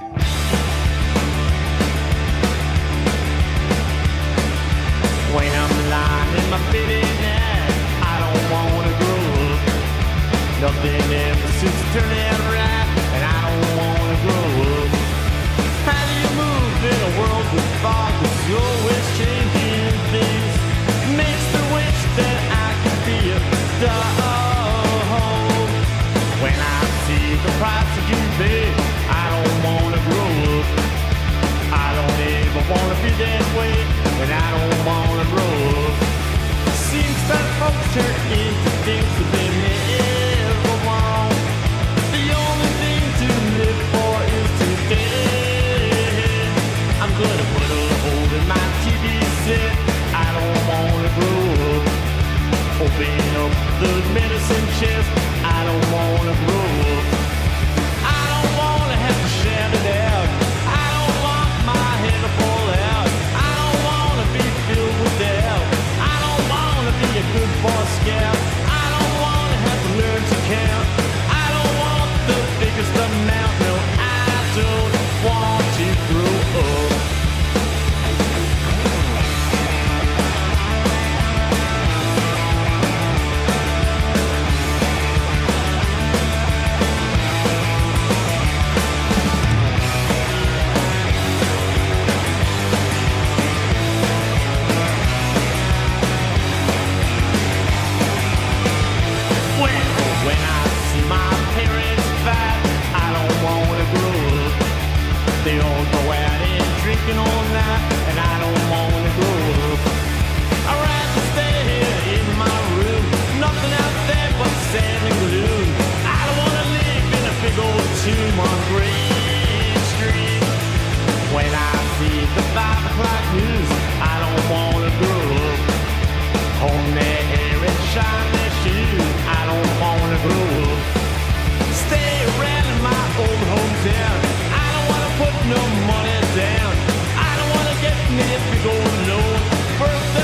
When I'm lying in my bed at night, I don't wanna grow up. Nothing ever seems to turn out right, and I don't wanna grow up. How do you move in a world with fog that's always changing things? Makes me wish that I could be a dog. When I see the price that you pay, I don't wanna grow up. I don't ever wanna be that way, and I don't wanna grow up. Seems that folks turn into things that they never want. The only thing to live for is today. I'm gonna put a hole in my TV set. I don't wanna grow up. Open up the medicine chest. I don't wanna grow up. I don't wanna have to shout it out. I don't want my head to fall out. I don't wanna be filled with doubt. I don't wanna be a good boy scout. I don't wanna have to learn to count. I don't want the biggest amount. No, I don't want to grow up. When I see my parents fight, I don't wanna grow up. They all go out and drinking all night, and I don't wanna grow up. I'd rather stay here in my room, nothing out there but sand and gloom. I don't wanna live in a big old tomb on Green Street. When I see the 5 o'clock news, I don't wanna grow up. Comb their hair and shine their shoes, I don't wanna grow up. Stay around in my old hometown. I don't wanna put no money down. I don't wanna get me a big old loan. Birthday